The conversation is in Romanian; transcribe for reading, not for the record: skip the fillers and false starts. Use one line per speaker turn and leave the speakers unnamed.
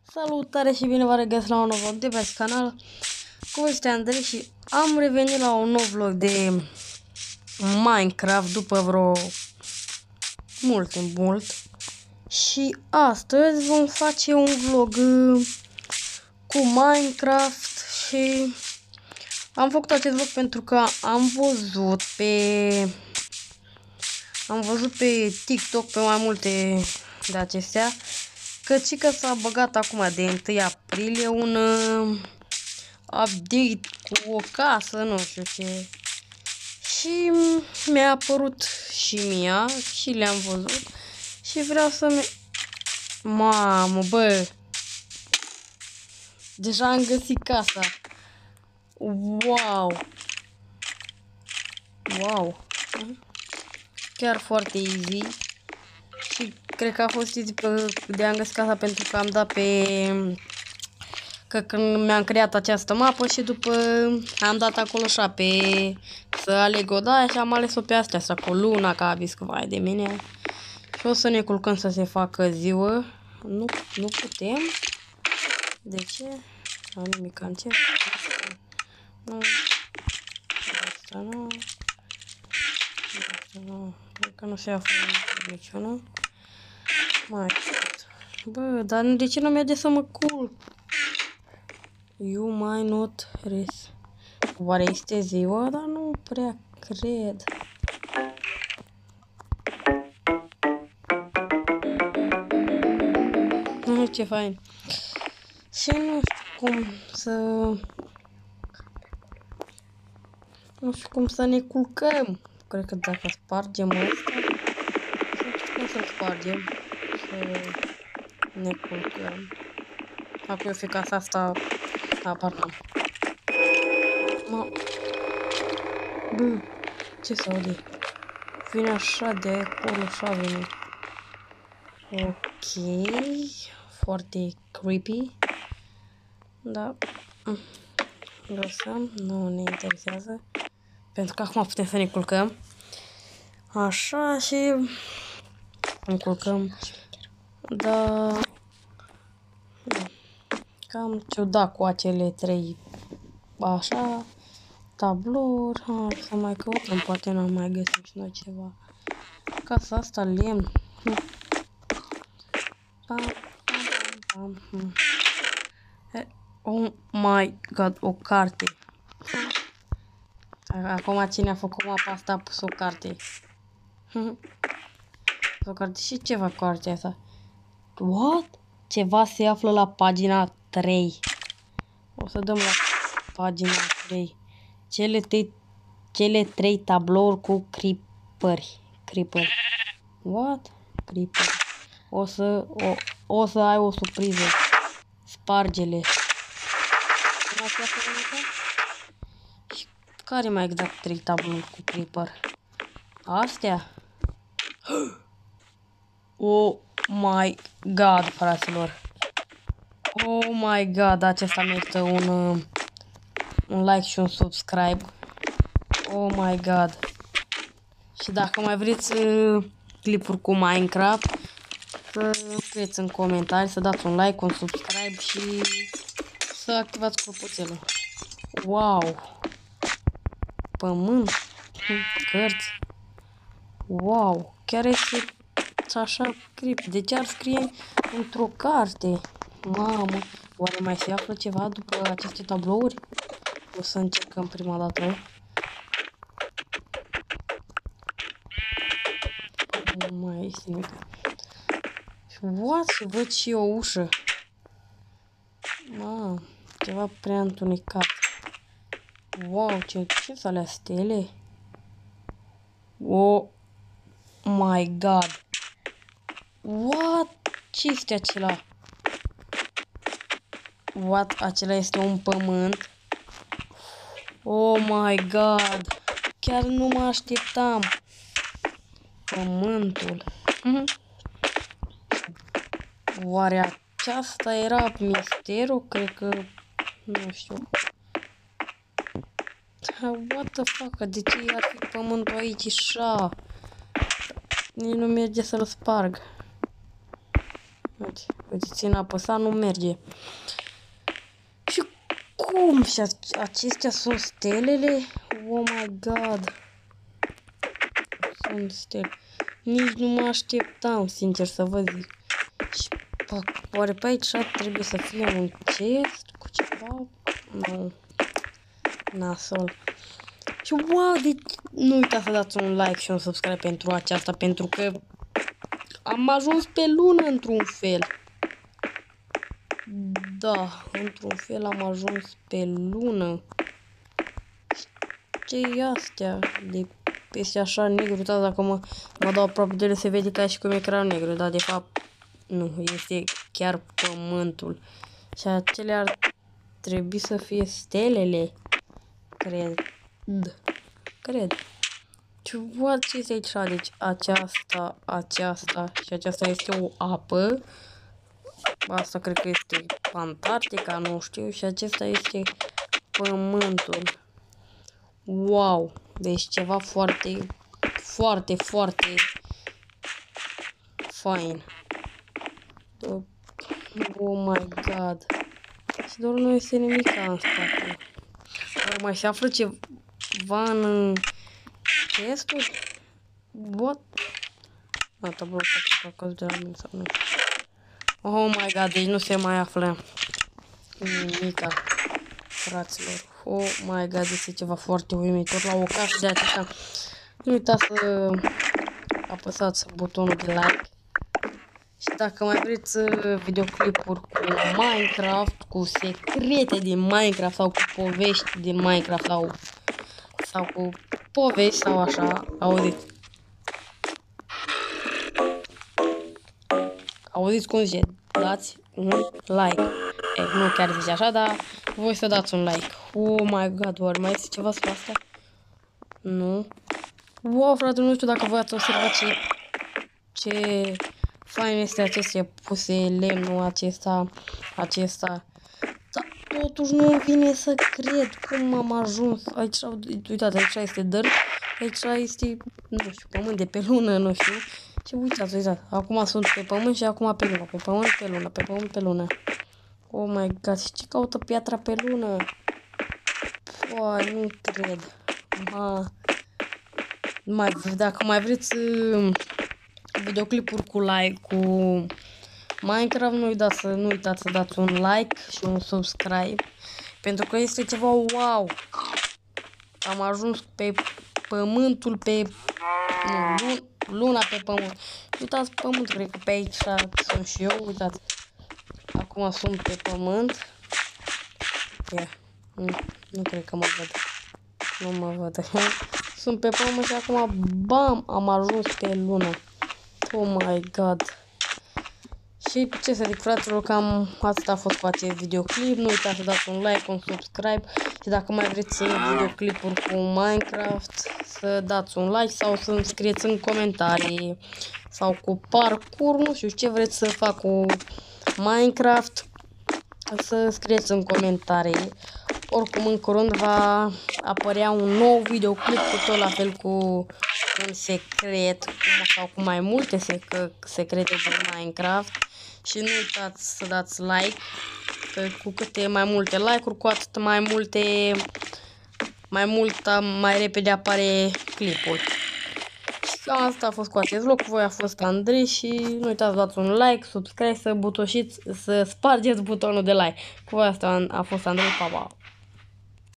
Salutare și bine v-am regăsit la un nou vlog de pe canal. Cu voi este Andrei și am revenit la un nou vlog de Minecraft după vreo mult. Și astăzi vom face un vlog cu Minecraft și am făcut acest vlog pentru că am văzut pe TikTok, pe mai multe de acestea, că s-a băgat acum de 1 aprilie un update cu o casă, nu știu ce. Și mi-a apărut și mie și le-am văzut și vreau să Mamă, bă! Deja am găsit casa. Wow! Wow! Chiar foarte easy. Și cred că a fost easy de am găsit casa pentru că am dat că când mi-am creat această mapă și după am dat acolo așa să aleg o daia și am ales-o pe astea, asta cu luna, ca viscă, vai de mine. Și o să ne culcăm să se facă ziua. Nu putem. De ce? Nu nimic încep. Nu. Asta nu. Asta nu. Cred că nu se află niciunul. Mai. Bă, dar de ce nu merge să mă culc? You might not rest. Oare este ziua? Dar nu prea cred. Nu, ce fain. Și nu știu cum să ne culcăm. Cred că dacă spargem ăsta, cum să-l spargem, să ne culcăm. Acum eu fi casa asta, apar n-am. Bă, ce se aude? Vine așa de acolo, așa vine. Ok, foarte creepy. Da. Lăsăm, nu ne interesează. Pentru că acum putem să ne culcăm. Așa și ne culcăm. Da. Cam ciudat cu acele 3 așa tablouri. Hai să mai căutăm, poate n-am mai găsit și noi ceva. Casa asta lemn. Oh my god, o carte. Acum cine a făcut mapa asta a pus o carte. O carte și ceva cu cartea asta. What? Ceva se află la pagina 3. O să dăm la pagina 3. Cele 3 tablouri cu creeper. What? Creeper. O să ai o surpriză. Spargele. Și care mai exact 3 tablouri cu creeper? Astea? Oh my god, fraților. Oh my god, acesta merită un like și un subscribe. Oh my god. Și dacă mai vreți clipuri cu Minecraft, să scrieți în comentarii, să dați un like, un subscribe și să activați clopoțelul. Wow! Pământ, cărți. Wow! Chiar este așa creepy. De ce ar scrie într-o carte? Mamă! Oare mai se află ceva după aceste tablouri? O să încercăm prima dată. Nu mai este nimic. What? Și văd și o ușă. Mamă! Ceva prea întunecat. Wow, ce sunt alea stele? Oh my god. What? Ce este acela? What? Acela este un pământ. Oh my god. Chiar nu mă așteptam. Pământul. Oare aceasta era misterul? Cred că... Nu știu. What the fuck? De ce ar fi pământul aici așa? Nici nu merge să-l sparg. Uite. Uite, țin apăsat, nu merge. Și cum? Și acestea sunt stelele? Oh my god. Sunt stele. Nici nu mă așteptam, sincer să vă zic. Și oare pe aici trebuie să fie un chest cu ceva? Nu. Nasol. Și wow, deci nu uitați să dați un like și un subscribe pentru aceasta, pentru că am ajuns pe lună într-un fel. Da, într-un fel am ajuns pe lună. Ce-i astea de peste așa negru, da, dacă mă dau aproape de ele se vede ca și cum e creat negru, dar de fapt nu, este chiar pământul. Și acelea ar trebui să fie stelele, cred. Ce este aici? Deci aceasta și aceasta este o apă. Asta cred că este Antarctica, nu știu. Și acesta este pământul. Wow! Deci ceva foarte fain. Oh my god. Și doar nu este nimic în spate. Oare mai se află ceva în chestul? What? Da, tabloul s-a căzut de la mine sau nu? Oh my god, deci nu se mai află nimica, fraților. Oh my god, este ceva foarte uimitor la o casă de acesta. Nu uitați să apăsați butonul de like. Și dacă mai vreți videoclipuri cu Minecraft, cu secrete din Minecraft sau cu povești din Minecraft sau cu povești sau așa, auziți cum zice, dați un like. Nu chiar zice așa, dar voi să dați un like. Oh my god, oare mai este ceva spre asta? Nu. Wow, frate, nu știu dacă voi ați observat ce fain este aceste puse lemnul acesta. Dar totuși nu vine să cred cum am ajuns. Aici, uitați, aici este dirt, aici este, nu știu, pământ de pe lună, nu știu. Și uitați, acum sunt pe pământ și acum pe lună, pe pământ, pe lună, pe pământ, pe lună. Oh my god, și ce caută piatra pe lună? Păi, nu cred. Dacă mai vreți videoclipuri cu Minecraft, nu uitați să dați un like și un subscribe, pentru că este ceva wow. Am ajuns pe pământul, pe luna pe pământ. Uitați pământul, cred că pe aici sunt și eu, uitați. Acum sunt pe pământ. Nu cred că mă văd. Nu mă văd. Sunt pe pământ și acum, bam, am ajuns pe lună. Oh my god. Și ce să zic, fraților, cam atât a fost cu acest videoclip. Nu uitați să dați un like, un subscribe. Și dacă mai vreți videoclipuri cu Minecraft, să dați un like sau să îmi scrieți în comentarii. Sau cu parkour, nu știu ce vreți să fac cu Minecraft, să scrieți în comentarii. Oricum, în curând va apărea un nou videoclip cu tot la fel cu un secret sau cu mai multe secrete din Minecraft. Și nu uitați să dați like, că cu câte mai multe like-uri, cu atât mai repede apare clipul. Și cam asta a fost cu acest vlog, cu voi a fost Andrei și nu uitați să dați un like, subscribe, să spargeți butonul de like. Cu voi asta a fost Andrei, pa, pa!